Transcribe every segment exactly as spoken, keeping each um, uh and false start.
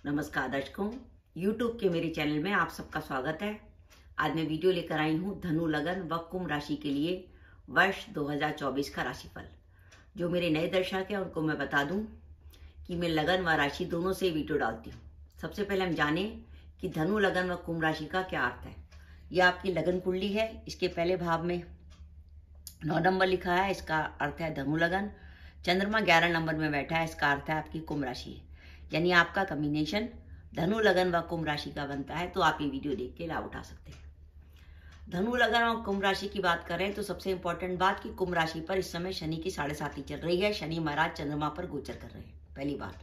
नमस्कार दर्शकों, YouTube के मेरे चैनल में आप सबका स्वागत है। आज मैं वीडियो लेकर आई हूँ धनु लगन व कुंभ राशि के लिए वर्ष दो हज़ार चौबीस का राशिफल। जो मेरे नए दर्शक हैं उनको मैं बता दूं कि मैं लगन व राशि दोनों से वीडियो डालती हूँ। सबसे पहले हम जाने कि धनु लगन व कुंभ राशि का क्या अर्थ है। यह आपकी लगन कुंडली है। इसके पहले भाव में नौ नंबर लिखा है, इसका अर्थ है धनु लगन। चंद्रमा ग्यारह नंबर में बैठा है, इसका अर्थ है आपकी कुंभ राशि। यानी आपका कॉम्बिनेशन धनु लगन व कुंभ राशि का बनता है, तो आप ये वीडियो देख के लाभ उठा सकते हैं। धनु लगन और कुंभ राशि की बात करें तो सबसे इंपॉर्टेंट बात कि कुंभ राशि पर इस समय शनि की साढ़े साती चल रही है। शनि महाराज चंद्रमा पर गोचर कर रहे हैं, पहली बात।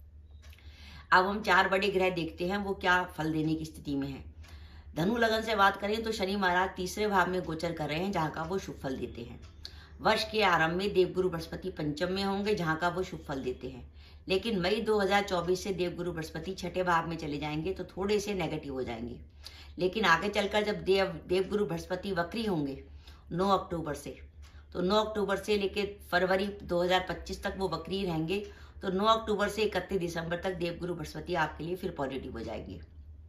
अब हम चार बड़े ग्रह देखते हैं वो क्या फल देने की स्थिति में है। धनु लगन से बात करें तो शनि महाराज तीसरे भाव में गोचर कर रहे हैं, जहां का वो शुभ फल देते हैं। वर्ष के आरंभ में देवगुरु बृहस्पति पंचम में होंगे, जहां का वो शुभ फल देते हैं। लेकिन मई दो हज़ार चौबीस से देवगुरु बृहस्पति छठे भाव में चले जाएंगे, तो थोड़े से नेगेटिव हो जाएंगे। लेकिन आगे चलकर जब देव देवगुरु बृहस्पति वक्री होंगे नौ अक्टूबर से, तो नौ अक्टूबर से लेकर फरवरी दो हज़ार पच्चीस तक वो वक्री रहेंगे। तो नौ अक्टूबर से इकतीस दिसंबर तक देवगुरु बृहस्पति आपके लिए फिर पॉजिटिव हो जाएंगे।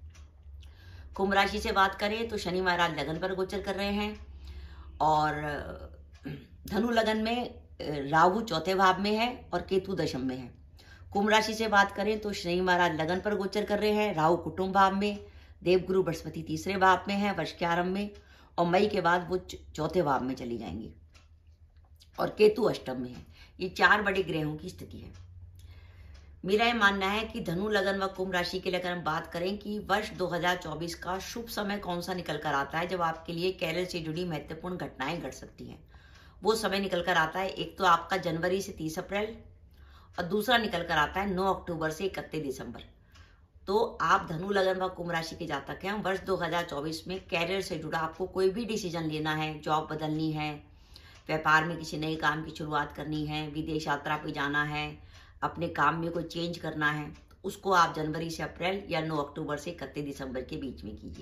कुंभ राशि से बात करें तो शनि महाराज लगन पर गोचर कर रहे हैं, और धनु लगन में राहु चौथे भाव में है और केतु दशम में है। कुंभ राशि से बात करें तो शनि महाराज लगन पर गोचर कर रहे हैं, राहु कुटुंब भाव में, देवगुरु बृहस्पति तीसरे भाव में है वर्ष के आरंभ में, और मई के बाद वो चौथे भाव में चली जाएंगी, और केतु अष्टम में है। ये चार बड़े ग्रहों की स्थिति है। मेरा ये मानना है कि धनु लगन व कुंभ राशि के लिए अगर हम बात करें कि वर्ष दो हज़ार चौबीस का शुभ समय कौन सा निकल कर आता है, जब आपके लिए कैरियर से जुड़ी महत्वपूर्ण घटनाएं घट सकती हैं, वो समय निकल कर आता है। एक तो आपका जनवरी से तीस अप्रैल, और दूसरा निकल कर आता है नौ अक्टूबर से इकतीस दिसंबर। तो आप धनु लगन व कुंभ राशि के जातक हैं। वर्ष दो हज़ार चौबीस में कैरियर से जुड़ा आपको कोई भी डिसीजन लेना है, जॉब बदलनी है, व्यापार में किसी नए काम की शुरुआत करनी है, विदेश यात्रा पे जाना है, अपने काम में कोई चेंज करना है, तो उसको आप जनवरी से अप्रैल या नौ अक्टूबर से इकतीस दिसंबर के बीच में कीजिए।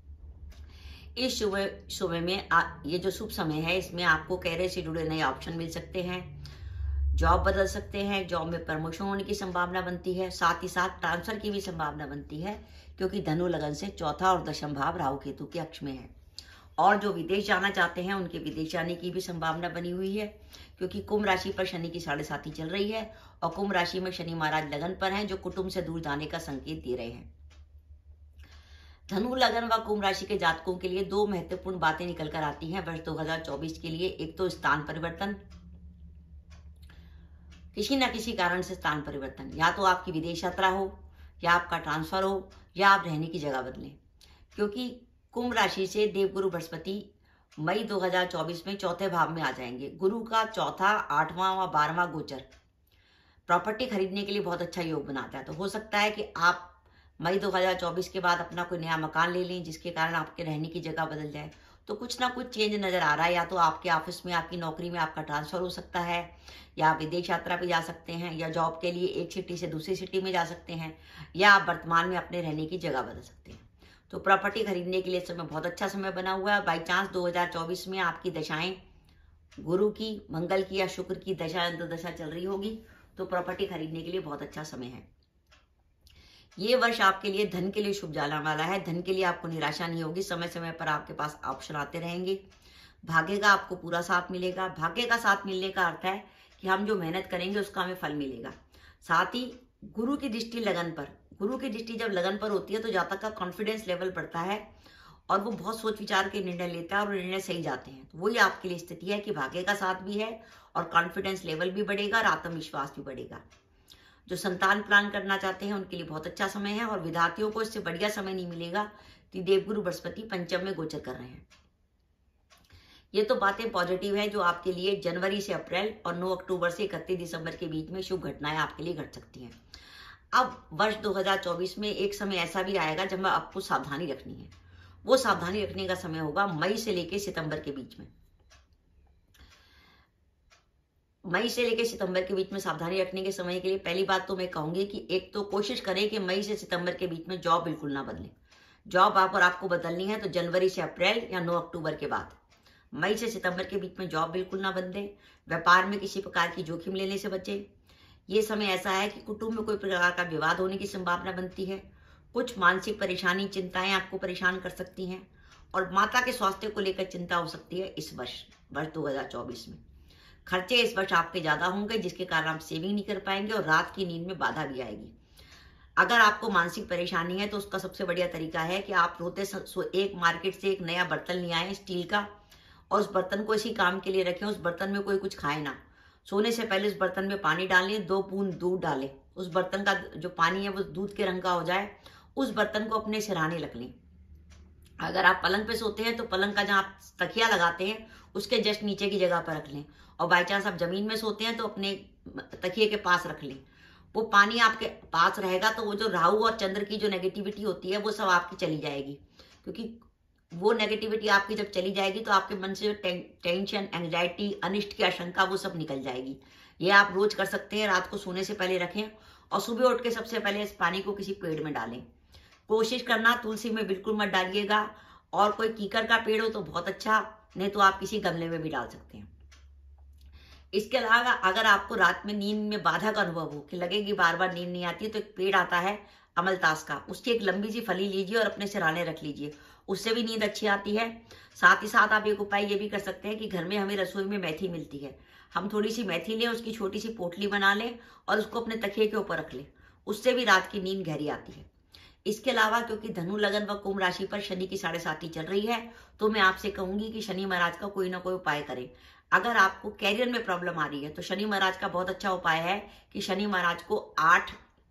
इस शुभ समय में आ, ये जो शुभ समय है, इसमें आपको कैरियर से जुड़े नए ऑप्शन मिल सकते हैं, जॉब बदल सकते हैं, जॉब में प्रमोशन होने की संभावना बनती है, साथ ही साथ ट्रांसफर की भी संभावना बनती है, क्योंकि धनु लगन से चौथा और दशम भाव राहु केतु के अक्ष में है। और जो विदेश जाना चाहते हैं उनके विदेश जाने की भी संभावना बनी हुई है, क्योंकि कुंभ राशि पर शनि की साढ़े साती चल रही है, और कुंभ राशि में शनि महाराज लगन पर हैं, जो कुटुंब से दूर जाने का संकेत दे रहे हैं। धनु लगन व कुंभ राशि के जातकों के लिए दो महत्वपूर्ण बातें निकल कर आती हैं वर्ष दो हज़ार चौबीस के लिए। एक तो स्थान परिवर्तन, किसी न किसी कारण से स्थान परिवर्तन, या तो आपकी विदेश यात्रा हो, या आपका ट्रांसफर हो, या आप रहने की जगह बदलें। क्योंकि कुंभ राशि से देवगुरु बृहस्पति मई दो हज़ार चौबीस में चौथे भाव में आ जाएंगे। गुरु का चौथा, आठवां व बारहवां गोचर प्रॉपर्टी खरीदने के लिए बहुत अच्छा योग बनाता है। तो हो सकता है कि आप मई दो हज़ार चौबीस के बाद अपना कोई नया मकान ले लें, जिसके कारण आपके रहने की जगह बदल जाए। तो कुछ ना कुछ चेंज नजर आ रहा है। या तो आपके ऑफिस में, आपकी नौकरी में आपका ट्रांसफर हो सकता है, या आप विदेश यात्रा पे जा सकते हैं, या जॉब के लिए एक सिटी से दूसरी सिटी में जा सकते हैं, या आप वर्तमान में अपने रहने की जगह बदल सकते हैं। तो प्रॉपर्टी खरीदने के लिए समय बहुत अच्छा समय बना हुआ है। बाई चांस दो हज़ार चौबीस में आपकी दशाएं गुरु की, मंगल की या शुक्र की दशा अंतर्दशा चल रही होगी, तो प्रॉपर्टी खरीदने के लिए बहुत अच्छा समय है। ये वर्ष आपके लिए धन के लिए शुभ जाने वाला है। धन के लिए आपको निराशा नहीं होगी, समय समय पर आपके पास ऑप्शन आते रहेंगे। भाग्य का आपको पूरा साथ मिलेगा। भाग्य का साथ मिलने का अर्थ है कि हम जो मेहनत करेंगे उसका हमें फल मिलेगा। साथ ही गुरु की दृष्टि लगन पर, गुरु की दृष्टि जब लगन पर होती है तो जातक का कॉन्फिडेंस लेवल बढ़ता है, और वो बहुत सोच विचार के निर्णय लेता है, और निर्णय सही जाते हैं। तो वही आपके लिए स्थिति है कि भाग्य का साथ भी है, और कॉन्फिडेंस लेवल भी बढ़ेगा, और आत्मविश्वास भी बढ़ेगा। जो संतान प्लान करना चाहते हैं उनके लिए बहुत अच्छा समय है, और विद्यार्थियों को इससे बढ़िया समय नहीं मिलेगा कि देवगुरु बृहस्पति पंचम में गोचर कर रहे हैं। ये तो बातें पॉजिटिव है, जो आपके लिए जनवरी से अप्रैल और नौ अक्टूबर से इकतीस दिसंबर के बीच में शुभ घटनाएं आपके लिए घट सकती हैं। अब वर्ष दो हज़ार चौबीस में एक समय ऐसा भी आएगा जब आपको सावधानी रखनी है। वो सावधानी रखने का समय होगा मई से लेकर सितंबर के बीच में। मई से लेकर सितंबर के बीच में सावधानी रखने के समय के लिए पहली बात तो मैं कहूंगी कि एक तो कोशिश करें कि मई से सितंबर के बीच में जॉब बिल्कुल ना बदलें। जॉब आप और आपको बदलनी है तो जनवरी से अप्रैल या नौ अक्टूबर के बाद। मई से सितंबर के बीच में जॉब बिल्कुल ना बदलें। व्यापार में किसी प्रकार की जोखिम लेने से बचें। ये समय ऐसा है कि कुटुंब में कोई प्रकार का विवाद होने की संभावना बनती है। कुछ मानसिक परेशानी, चिंताएं आपको परेशान कर सकती हैं और माता के स्वास्थ्य को लेकर चिंता हो सकती है इस वर्ष वर्ष दो हज़ार चौबीस में। खर्चे इस वर्ष आपके ज्यादा होंगे, जिसके कारण आप सेविंग नहीं कर पाएंगे और रात की नींद में बाधा भी आएगी। अगर आपको मानसिक परेशानी है तो उसका सबसे बढ़िया तरीका है कि आप रोते एक मार्केट से एक नया बर्तन ले आए स्टील का, और उस बर्तन को इसी काम के लिए रखें। उस बर्तन में कोई कुछ खाए ना। सोने से पहले उस बर्तन में पानी डालें, दो बूंद दूध डालें। उस बर्तन का जो पानी है वो दूध के रंग का हो जाए। उस बर्तन को अपने सिरहाने रख लें। अगर आप पलंग पे सोते हैं तो पलंग का जहाँ आप तकिया लगाते हैं उसके जस्ट नीचे की जगह पर रख लें, और बाई चांस आप जमीन में सोते हैं तो अपने तकिए के पास रख लें। वो पानी आपके पास रहेगा तो वो जो राहु और चंद्र की जो नेगेटिविटी होती है वो सब आपकी चली जाएगी, क्योंकि वो नेगेटिविटी आपकी जब चली जाएगी तो आपके मन से जो टे, टेंशन, एंग्जाइटी, अनिष्ट की आशंका वो सब निकल जाएगी। ये आप रोज कर सकते हैं। रात को सोने से पहले रखें और सुबह उठ के सबसे पहले इस पानी को किसी पेड़ में डालें। कोशिश करना तुलसी में बिल्कुल मत डालिएगा, और कोई कीकर का पेड़ हो तो बहुत अच्छा, नहीं तो आप किसी गमले में भी डाल सकते हैं। इसके अलावा अगर आपको रात में नींद में बाधा का अनुभव हो कि लगेगी बार बार नींद नहीं आती है, तो एक पेड़ आता है अमलतास का, उसकी एक लंबी सी फली लीजिए और अपने सिरहाने रख लीजिए, उससे भी नींद अच्छी आती है। साथ ही साथ आप एक उपाय ये भी कर सकते हैं कि घर में हमें रसोई में मेथी मिलती है, हम थोड़ी सी मेथी लें, उसकी छोटी सी पोटली बना लें और उसको अपने तकिए के ऊपर रख लें, उससे भी रात की नींद गहरी आती है। इसके अलावा क्योंकि धनु, लगन व कुंभ राशि पर शनि की साढ़े साती चल रही है, तो मैं आपसे कहूंगी कि शनि महाराज का कोई ना कोई उपाय करें। अगर आपको कैरियर में प्रॉब्लम आ रही है तो शनि महाराज का बहुत अच्छा उपाय है कि शनि महाराज को आठ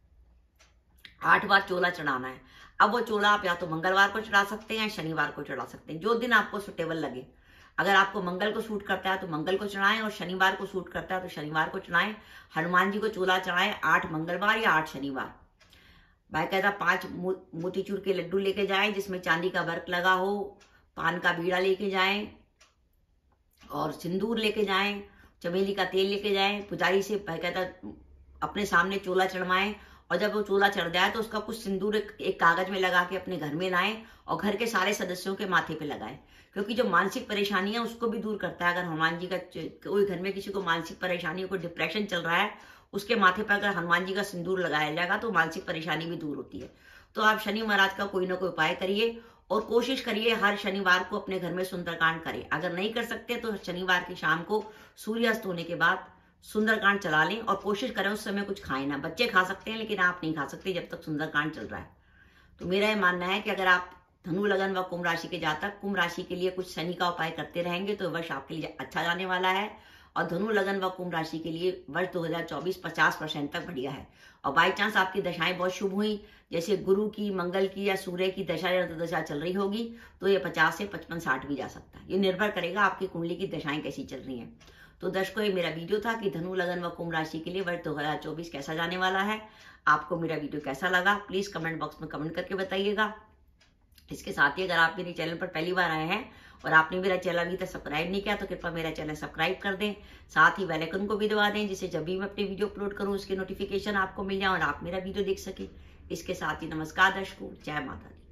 आठ बार चोला चढ़ाना है। अब वो चोला आप या तो मंगलवार को चढ़ा सकते हैं, शनिवार को चढ़ा सकते हैं, जो दिन आपको सुटेबल लगे। अगर आपको मंगल को सूट करता है तो मंगल को चढ़ाएं, और शनिवार को सूट करता है तो शनिवार को चढ़ाएं। हनुमान जी को चोला चढ़ाएं आठ मंगलवार या आठ शनिवार। बाकायदा पांच मोतीचूर के लड्डू लेके जाएं जिसमें चांदी का वर्क लगा हो, पान का बीड़ा लेके जाएं और सिंदूर लेके जाएं, चमेली का तेल लेके जाएं। पुजारी से बाकायदा अपने सामने चोला चढ़वाएं, और जब वो चोला चढ़ जाए तो उसका कुछ सिंदूर एक, एक कागज में लगा के अपने घर में लाएं और घर के सारे सदस्यों के माथे पे लगाएं, क्योंकि जो मानसिक परेशानी है उसको भी दूर करता है। अगर हनुमान जी का कोई घर में किसी को मानसिक परेशानी, कोई डिप्रेशन चल रहा है, उसके माथे पर अगर हनुमान जी का सिंदूर लगाया जाएगा तो मानसिक परेशानी भी दूर होती है। तो आप शनि महाराज का कोई ना कोई उपाय करिए और कोशिश करिए हर शनिवार को अपने घर में सुंदरकांड करें। अगर नहीं कर सकते तो शनिवार की शाम को सूर्यास्त होने के बाद सुंदरकांड चला लें, और कोशिश करें उस समय कुछ खाएं ना। बच्चे खा सकते हैं लेकिन आप नहीं खा सकते जब तक सुंदरकांड चल रहा है। तो मेरा यह मानना है कि अगर आप धनु, लगन व कुंभ राशि के जातक कुंभ राशि के लिए कुछ शनि का उपाय करते रहेंगे तो वर्ष आपके लिए अच्छा जाने वाला है। और धनु, लगन व कुंभ राशि के लिए वर्ष दो हज़ार चौबीस पचास परसेंट तक बढ़िया है। और बाई चांस आपकी दशाएं बहुत शुभ हुई, जैसे गुरु की, मंगल की या सूर्य की दशा या दशा चल रही होगी, तो ये पचास से पचपन साठ भी जा सकता है। ये निर्भर करेगा आपकी कुंडली की दशाएं कैसी चल रही हैं। तो दर्शकों, ये मेरा वीडियो था कि धनु, लगन व कुंभ राशि के लिए वर्ष दो हज़ार चौबीस कैसा जाने वाला है। आपको मेरा वीडियो कैसा लगा प्लीज कमेंट बॉक्स में कमेंट करके बताइएगा। इसके साथ ही अगर आप मेरे चैनल पर पहली बार आए हैं और आपने मेरा चैनल अभी तक सब्सक्राइब नहीं किया तो कृपया मेरा चैनल सब्सक्राइब कर दें, साथ ही बेल आइकन को भी दबा दें, जिससे जब भी मैं अपनी वीडियो अपलोड करूं उसके नोटिफिकेशन आपको मिल जाए और आप मेरा वीडियो देख सके। इसके साथ ही नमस्कार दर्शकों, जय माता दी।